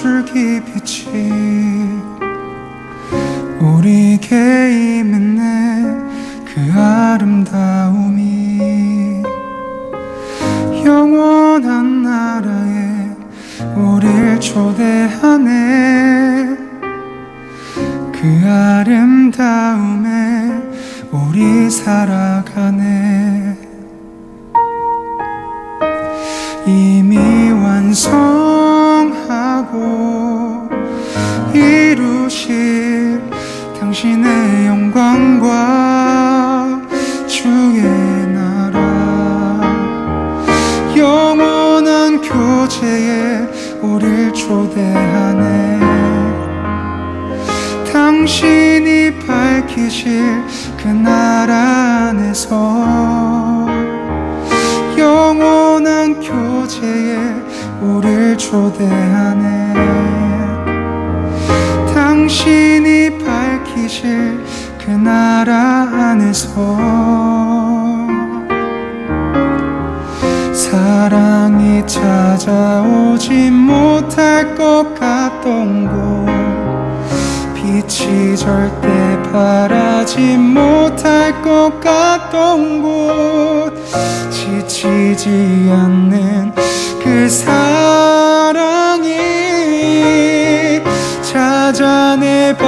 줄기빛이 우리에게 임했네. 그 아름다움이 영원한 나라에 우릴 초대하네. 그 아름다움에 우리 살아가네. 이미 완성하고 이루실 당신의 영광과 주의 나라, 영원한 교제에 우릴 초대하네. 당신이 밝히실 그 나라 안에서 영원한 교제에 우릴 초대하네. 당신이 밝히실 그 나라 안에서 사랑이 찾아오지 못할 것 같던 곳, 빛이 절대 바라지 못할 것 같던 곳, 지치지 않는 그 사랑이 찾아내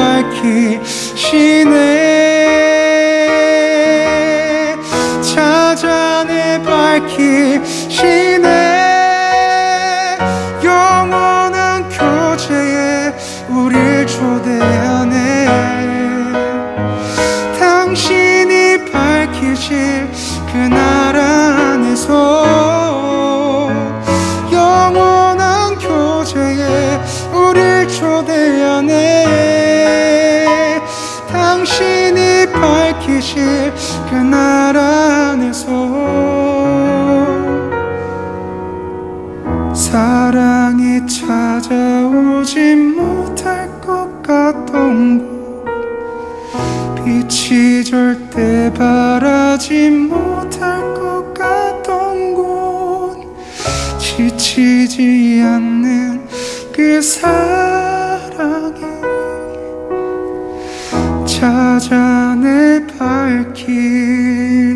밝히시네. 찾아내 밝히시네. 영원한 교제에 우릴 초대하네. 당신이 밝히실 그 나라 안에서 영원한 교제에 우릴 초대하네. 당신이 밝히실 그 나라 안에서 사랑이 찾아오지 못할 것 같던 곳, 빛이 절대 바라지 못할 것 같던 곳, 지치지 않는 그 사랑이 찾아내 밝히